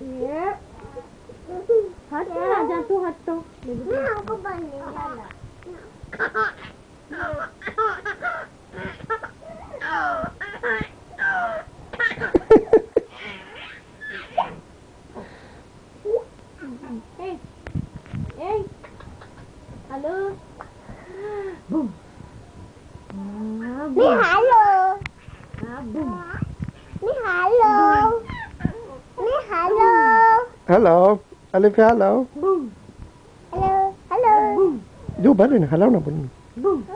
Yep. Hot na, dyan to, hot to. Ako ba nila? Hey. Hey. Hello. Boom. Ni halo. Boom. Ni halo. Ni halo. Hello. Alif, hello. Boom. Hello. Hello. Boom. Vô bả đây nè, hello nè. Boom.